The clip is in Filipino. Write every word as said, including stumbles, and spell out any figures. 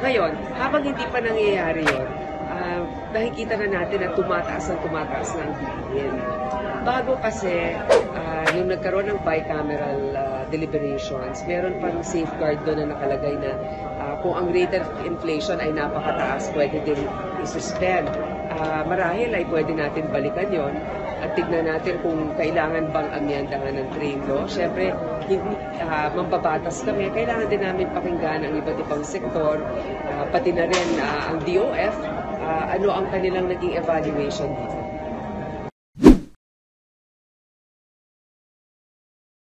Ngayon, habang hindi pa nangyayari yun, uh, nakikita na natin na tumataas ang tumataas na ang bilihin. Bago kasi, uh, yung nagkaroon ng bicameral uh, deliberations, meron pang safeguard doon na nakalagay na uh, kung ang rate of inflation ay napakataas, pwede din i-suspend. Uh, marahil ay pwede natin balikan yon at tignan natin kung kailangan bang amyandahan ng trade law. Siyempre, hindi, uh, mambabatas kami, kailangan din namin pakinggan ang iba't ibang sektor, uh, pati na rin uh, ang D O F, uh, ano ang kanilang naging evaluation dito.